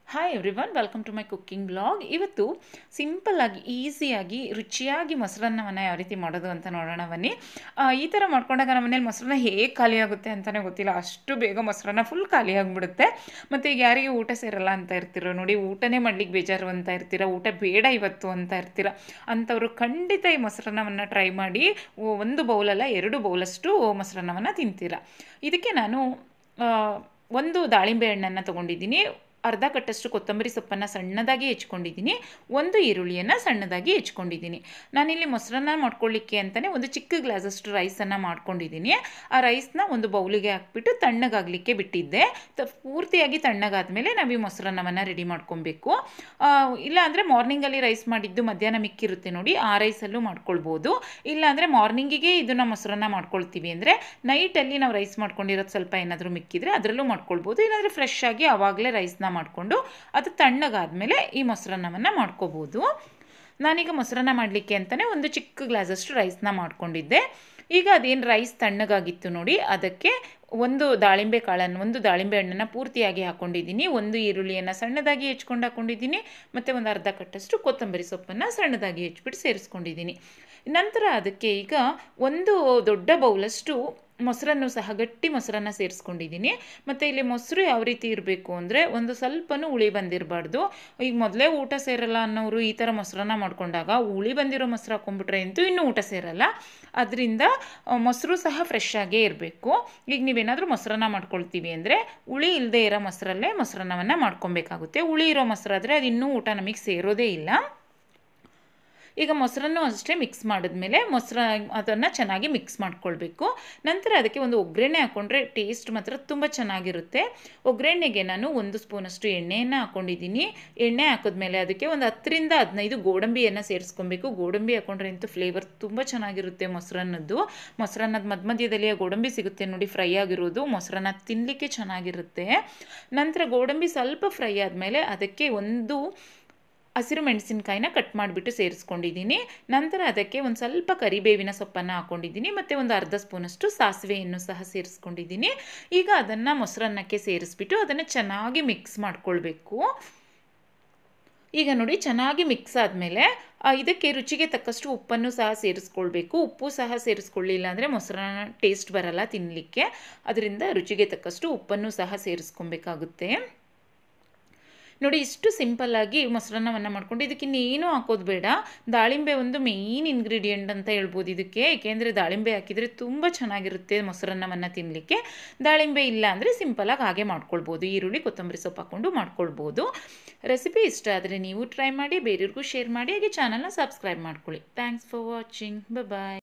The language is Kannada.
Hi everyone, welcome to my cooking blog. ಇವತ್ತು ಸಿಂಪಲ್ಲಾಗಿ ಈಸಿಯಾಗಿ ರುಚಿಯಾಗಿ ಮೊಸರನ್ನವನ್ನು ಯಾವ ರೀತಿ ಮಾಡೋದು ಅಂತ ನೋಡೋಣ ಬನ್ನಿ. ಈ ಥರ ಮಾಡ್ಕೊಂಡಾಗ ನಮ್ಮ ಮನೇಲಿ ಮೊಸರನ್ನ ಹೇಗೆ ಖಾಲಿ ಆಗುತ್ತೆ ಅಂತಲೇ ಗೊತ್ತಿಲ್ಲ, ಅಷ್ಟು ಬೇಗ ಮೊಸರನ್ನ ಫುಲ್ ಖಾಲಿ ಆಗಿಬಿಡುತ್ತೆ. ಮತ್ತು ಈಗ ಯಾರಿಗೆ ಊಟ ಸೇರಲ್ಲ ಅಂತ ಇರ್ತಿರೋ ನೋಡಿ, ಊಟನೇ ಮಾಡ್ಲಿಕ್ಕೆ ಬೇಜಾರು ಅಂತ ಇರ್ತೀರ, ಊಟ ಬೇಡ ಇವತ್ತು ಅಂತ ಇರ್ತೀರ, ಅಂಥವ್ರು ಖಂಡಿತ ಈ ಮೊಸರನ್ನವನ್ನು ಟ್ರೈ ಮಾಡಿ. ಒಂದು ಬೌಲಲ್ಲ 2 ಬೌಲಷ್ಟು ಮೊಸರನ್ನವನ್ನು ತಿಂತೀರ. ಇದಕ್ಕೆ ನಾನು ಒಂದು ದಾಳಿಂಬೆ ಹಣ್ಣನ್ನು ತೊಗೊಂಡಿದ್ದೀನಿ, ಅರ್ಧ ಕಟ್ಟಷ್ಟು ಕೊತ್ತಂಬರಿ ಸೊಪ್ಪನ್ನು ಸಣ್ಣದಾಗಿ ಹೆಚ್ಕೊಂಡಿದ್ದೀನಿ, ಒಂದು ಈರುಳ್ಳಿಯನ್ನು ಸಣ್ಣದಾಗಿ ಹೆಚ್ಕೊಂಡಿದ್ದೀನಿ. ನಾನಿಲ್ಲಿ ಮೊಸರನ್ನ ಮಾಡ್ಕೊಳ್ಳಿಕ್ಕೆ ಅಂತಲೇ ಒಂದು ಚಿಕ್ಕ ಗ್ಲಾಸಷ್ಟು ರೈಸನ್ನು ಮಾಡ್ಕೊಂಡಿದ್ದೀನಿ. ಆ ರೈಸ್ನ ಒಂದು ಬೌಲಿಗೆ ಹಾಕ್ಬಿಟ್ಟು ತಣ್ಣಗಾಗಲಿಕ್ಕೆ ಬಿಟ್ಟಿದ್ದೆ. ಪೂರ್ತಿಯಾಗಿ ತಣ್ಣಗಾದ ಮೇಲೆ ನಾವು ಈ ಮೊಸರನ್ನವನ್ನು ರೆಡಿ ಮಾಡ್ಕೊಬೇಕು. ಇಲ್ಲಾಂದರೆ ಮಾರ್ನಿಂಗಲ್ಲಿ ರೈಸ್ ಮಾಡಿದ್ದು ಮಧ್ಯಾಹ್ನ ಮಿಕ್ಕಿರುತ್ತೆ ನೋಡಿ, ಆ ರೈಸಲ್ಲೂ ಮಾಡ್ಕೊಳ್ಬೋದು. ಇಲ್ಲಾಂದರೆ ಮಾರ್ನಿಂಗಿಗೆ ಇದನ್ನು ಮೊಸರನ್ನ ಮಾಡ್ಕೊಳ್ತೀವಿ ಅಂದರೆ ನೈಟಲ್ಲಿ ನಾವು ರೈಸ್ ಮಾಡ್ಕೊಂಡಿರೋದು ಸ್ವಲ್ಪ ಏನಾದರೂ ಮಿಕ್ಕಿದ್ರೆ ಅದರಲ್ಲೂ ಮಾಡ್ಕೊಳ್ಬೋದು. ಇಲ್ಲಾಂದರೆ ಫ್ರೆಶ್ ಆಗಿ ಆವಾಗಲೇ ರೈಸ್ನ ಮಾಡಿಕೊಂಡು ಅದು ತಣ್ಣಗಾದ್ಮೇಲೆ ಈ ಮೊಸರನ್ನವನ್ನು ಮಾಡ್ಕೋಬೋದು. ನಾನೀಗ ಮೊಸರನ್ನ ಮಾಡಲಿಕ್ಕೆ ಅಂತಲೇ ಒಂದು ಚಿಕ್ಕ ಗ್ಲಾಸಷ್ಟು ರೈಸ್ನ ಮಾಡ್ಕೊಂಡಿದ್ದೆ. ಈಗ ಅದೇನು ರೈಸ್ ತಣ್ಣಗಾಗಿತ್ತು ನೋಡಿ, ಅದಕ್ಕೆ ಒಂದು ದಾಳಿಂಬೆ ಹಣ್ಣನ್ನು ಪೂರ್ತಿಯಾಗಿ ಹಾಕ್ಕೊಂಡಿದ್ದೀನಿ, ಒಂದು ಈರುಳ್ಳಿಯನ್ನು ಸಣ್ಣದಾಗಿ ಹೆಚ್ಕೊಂಡು ಹಾಕ್ಕೊಂಡಿದ್ದೀನಿ, ಮತ್ತು ಒಂದು ಅರ್ಧ ಕಟ್ಟಷ್ಟು ಕೊತ್ತಂಬರಿ ಸೊಪ್ಪನ್ನು ಸಣ್ಣದಾಗಿ ಹೆಚ್ಚಿಬಿಟ್ಟು ಸೇರಿಸ್ಕೊಂಡಿದ್ದೀನಿ. ನಂತರ ಅದಕ್ಕೆ ಈಗ ಒಂದು ದೊಡ್ಡ ಬೌಲಷ್ಟು ಮೊಸರನ್ನು ಸಹ ಗಟ್ಟಿ ಮೊಸರನ್ನು ಸೇರಿಸ್ಕೊಂಡಿದ್ದೀನಿ. ಮತ್ತು ಇಲ್ಲಿ ಮೊಸರು ಯಾವ ರೀತಿ ಇರಬೇಕು ಅಂದರೆ ಒಂದು ಸ್ವಲ್ಪನೂ ಹುಳಿ ಬಂದಿರಬಾರ್ದು. ಈಗ ಮೊದಲೇ ಊಟ ಸೇರಲ್ಲ ಅನ್ನೋರು ಈ ಥರ ಮೊಸರನ್ನ ಮಾಡ್ಕೊಂಡಾಗ ಹುಳಿ ಬಂದಿರೋ ಮೊಸರು ಹಾಕ್ಕೊಂಡ್ಬಿಟ್ರೆ ಅಂತೂ ಇನ್ನೂ ಊಟ ಸೇರಲ್ಲ. ಅದರಿಂದ ಮೊಸರು ಸಹ ಫ್ರೆಶ್ ಆಗೇ ಇರಬೇಕು. ಈಗ ನೀವೇನಾದರೂ ಮೊಸರನ್ನ ಮಾಡ್ಕೊಳ್ತೀವಿ ಅಂದರೆ ಹುಳಿ ಇಲ್ಲದೆ ಇರೋ ಮೊಸರಲ್ಲೇ ಮೊಸರನ್ನವನ್ನು ಮಾಡ್ಕೊಬೇಕಾಗುತ್ತೆ. ಹುಳಿ ಇರೋ ಮೊಸರಾದರೆ ಅದು ಇನ್ನೂ ಊಟ ನಮಗೆ ಸೇರೋದೇ ಇಲ್ಲ. ಈಗ ಮೊಸರನ್ನು ಅಷ್ಟೇ ಮಿಕ್ಸ್ ಮಾಡಿದ್ಮೇಲೆ ಅದನ್ನು ಚೆನ್ನಾಗಿ ಮಿಕ್ಸ್ ಮಾಡ್ಕೊಳ್ಬೇಕು. ನಂತರ ಅದಕ್ಕೆ ಒಂದು ಒಗ್ಗರಣೆ ಹಾಕ್ಕೊಂಡ್ರೆ ಟೇಸ್ಟ್ ಮಾತ್ರ ತುಂಬ ಚೆನ್ನಾಗಿರುತ್ತೆ. ಒಗ್ಗರಣೆಗೆ ನಾನು 1 ಸ್ಪೂನಷ್ಟು ಎಣ್ಣೆಯನ್ನು ಹಾಕ್ಕೊಂಡಿದ್ದೀನಿ. ಎಣ್ಣೆ ಹಾಕಿದ್ಮೇಲೆ ಅದಕ್ಕೆ ಒಂದು 10ರಿಂದ 15 ಗೋಡಂಬಿಯನ್ನು ಸೇರಿಸ್ಕೊಬೇಕು. ಗೋಡಂಬಿ ಹಾಕ್ಕೊಂಡ್ರೆ ಅಂತೂ ಫ್ಲೇವರ್ ತುಂಬ ಚೆನ್ನಾಗಿರುತ್ತೆ ಮೊಸರನ್ನದ್ದು ಮಧ್ಯದಲ್ಲಿ ಆ ಗೋಡಂಬಿ ಸಿಗುತ್ತೆ ನೋಡಿ, ಫ್ರೈ ಆಗಿರೋದು, ಮೊಸರನ್ನ ತಿನ್ನಲಿಕ್ಕೆ ಚೆನ್ನಾಗಿರುತ್ತೆ. ನಂತರ ಗೋಡಂಬಿ ಸ್ವಲ್ಪ ಫ್ರೈ ಆದಮೇಲೆ ಅದಕ್ಕೆ ಒಂದು ಹಸಿರು ಮೆಣಸಿನಕಾಯಿನ ಕಟ್ ಮಾಡಿಬಿಟ್ಟು ಸೇರಿಸ್ಕೊಂಡಿದ್ದೀನಿ. ನಂತರ ಅದಕ್ಕೆ ಒಂದು ಸ್ವಲ್ಪ ಕರಿಬೇವಿನ ಸೊಪ್ಪನ್ನು ಹಾಕ್ಕೊಂಡಿದ್ದೀನಿ, ಮತ್ತು ಒಂದು ಅರ್ಧ ಸ್ಪೂನಷ್ಟು ಸಾಸಿವೆಯನ್ನು ಸಹ ಸೇರಿಸ್ಕೊಂಡಿದ್ದೀನಿ. ಈಗ ಅದನ್ನು ಮೊಸರನ್ನಕ್ಕೆ ಸೇರಿಸ್ಬಿಟ್ಟು ಅದನ್ನು ಚೆನ್ನಾಗಿ ಮಿಕ್ಸ್ ಮಾಡ್ಕೊಳ್ಬೇಕು. ಈಗ ನೋಡಿ, ಚೆನ್ನಾಗಿ ಮಿಕ್ಸ್ ಆದಮೇಲೆ ಇದಕ್ಕೆ ರುಚಿಗೆ ತಕ್ಕಷ್ಟು ಉಪ್ಪನ್ನು ಸಹ ಸೇರಿಸ್ಕೊಳ್ಬೇಕು. ಉಪ್ಪು ಸಹ ಸೇರಿಸ್ಕೊಳ್ಳಿಲ್ಲ ಅಂದರೆ ಮೊಸರನ್ನ ಟೇಸ್ಟ್ ಬರಲ್ಲ ತಿನ್ನಲಿಕ್ಕೆ, ಅದರಿಂದ ರುಚಿಗೆ ತಕ್ಕಷ್ಟು ಉಪ್ಪನ್ನು ಸಹ ಸೇರಿಸ್ಕೊಬೇಕಾಗುತ್ತೆ. ನೋಡಿ, ಇಷ್ಟು ಸಿಂಪಲ್ಲಾಗಿ ಮೊಸರನ್ನವನ್ನು ಮಾಡ್ಕೊಂಡು ಇದಕ್ಕೆ ಇನ್ನೇನು ಹಾಕೋದು ಬೇಡ. ದಾಳಿಂಬೆ ಒಂದು ಮೇಯ್ನ್ ಇಂಗ್ರೀಡಿಯೆಂಟ್ ಅಂತ ಹೇಳ್ಬೋದು ಇದಕ್ಕೆ, ಏಕೆಂದರೆ ದಾಳಿಂಬೆ ಹಾಕಿದರೆ ತುಂಬ ಚೆನ್ನಾಗಿರುತ್ತೆ ಮೊಸರನ್ನವನ್ನು ತಿನ್ನಲಿಕ್ಕೆ. ದಾಳಿಂಬೆ ಇಲ್ಲ ಅಂದರೆ ಸಿಂಪಲಾಗಿ ಹಾಗೆ ಮಾಡ್ಕೊಳ್ಬೋದು, ಈರುಳ್ಳಿ ಕೊತ್ತಂಬರಿ ಸೊಪ್ಪು ಹಾಕ್ಕೊಂಡು ಮಾಡ್ಕೊಳ್ಬೋದು. ರೆಸಿಪಿ ಇಷ್ಟ ಆದರೆ ನೀವು ಟ್ರೈ ಮಾಡಿ, ಬೇರೆಯವ್ರಿಗೂ ಶೇರ್ ಮಾಡಿ, ಹಾಗೆ ಚಾನಲ್ನ ಸಬ್ಸ್ಕ್ರೈಬ್ ಮಾಡ್ಕೊಳ್ಳಿ. Thanks for watching. ಬಾಯ್.